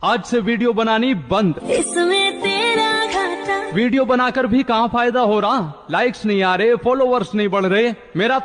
आज से वीडियो बनानी बंद। इसमें तेरा घाटा। वीडियो बनाकर भी कहाँ फायदा हो रहा, लाइक्स नहीं आ रहे, फॉलोवर्स नहीं बढ़ रहे, मेरा